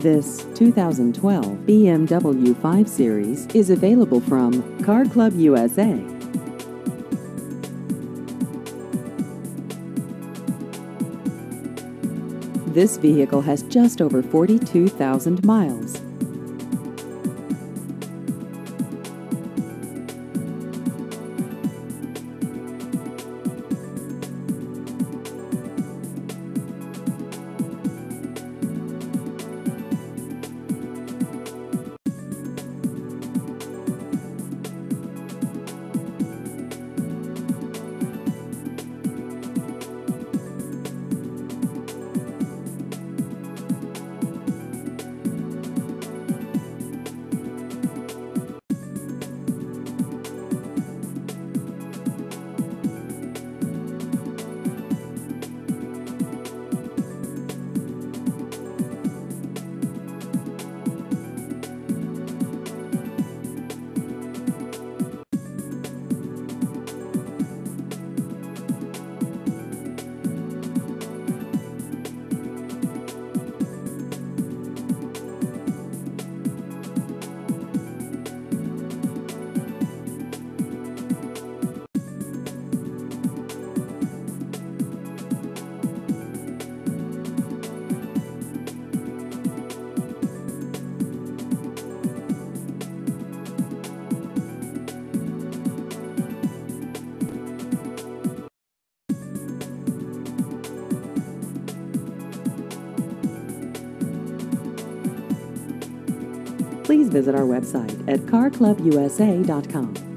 This 2012 BMW 5 Series is available from Car Club USA. This vehicle has just over 42,000 miles. Please visit our website at carclubusa.com.